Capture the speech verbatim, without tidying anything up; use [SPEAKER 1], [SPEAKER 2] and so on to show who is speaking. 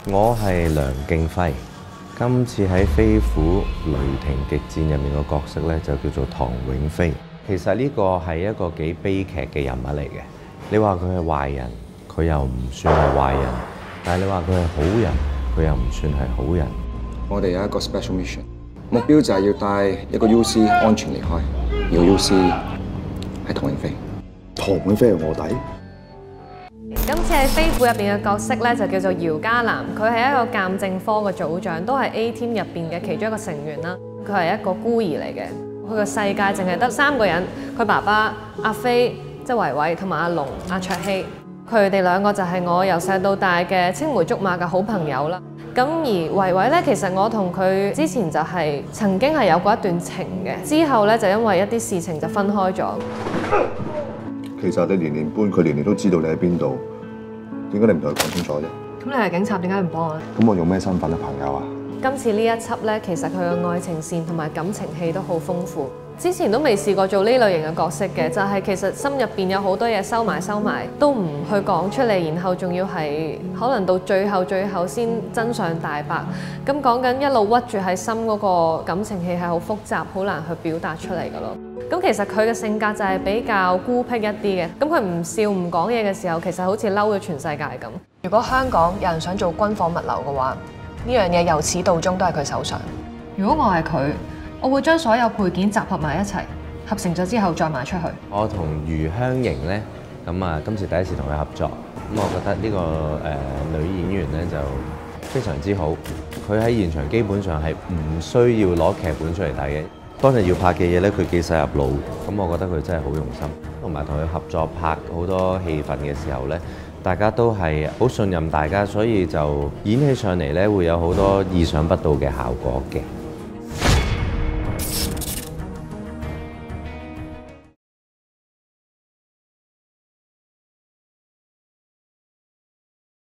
[SPEAKER 1] 我係梁敬輝，今次喺《飛虎雷霆極戰》入面個角色咧就叫做唐永飛。其實呢個係一個幾悲劇嘅人物嚟嘅。你話佢係壞人，佢又唔算係壞人；但係你話佢係好人，佢又唔算係好人。
[SPEAKER 2] 我哋有一個 special mission， 目標就係要帶一個 U C 安全離開。而個 U C 係唐永飛。
[SPEAKER 3] 唐永飛係臥底。
[SPEAKER 4] 今次喺《飛虎》入邊嘅角色咧就叫做姚嘉南，佢係一個鑑證科嘅組長，都係 A team 入邊嘅其中一個成員啦。佢係一個孤兒嚟嘅，佢個世界淨係得三個人，佢爸爸阿飛即係維維同埋阿龍阿卓希，佢哋兩個就係我由細到大嘅青梅竹馬嘅好朋友啦。咁而維維咧，其實我同佢之前就係曾經係有過一段情嘅，之後咧就因為一啲事情就分開咗。
[SPEAKER 3] 其實你年年搬，佢年年都知道你喺邊度，點解你唔同佢講清楚啫？
[SPEAKER 4] 咁你係警察，點解唔幫我咧？
[SPEAKER 3] 咁我用咩身份咧，朋友啊？
[SPEAKER 4] 今次呢一輯咧，其實佢嘅愛情線同埋感情戲都好豐富。之前都未試過做呢類型嘅角色嘅，就係、是、其實心入邊有好多嘢收埋收埋，都唔去講出嚟，然後仲要係可能到最後最後先真相大白。咁講緊一路屈住喺心嗰個感情戲係好複雜，好難去表達出嚟噶咯。咁其實佢嘅性格就係比較孤僻一啲嘅。咁佢唔笑唔講嘢嘅時候，其實好似嬲咗全世界咁。如果香港有人想做軍火物流嘅話，呢樣嘢由始到終都係佢手上。如果我係佢，我會將所有配件集合埋一齊，合成咗之後再賣出去。我
[SPEAKER 1] 同余香凝咧，咁啊今次第一次同佢合作，咁我覺得呢、這個誒、呃、女演員咧就非常之好。佢喺現場基本上係唔需要攞劇本出嚟睇嘅。當日要拍嘅嘢咧，佢記晒入腦，咁我覺得佢真係好用心。同埋同佢合作拍好多戲份嘅時候咧，大家都係好信任大家，所以就演起上嚟咧會有好多意想不到嘅效果嘅。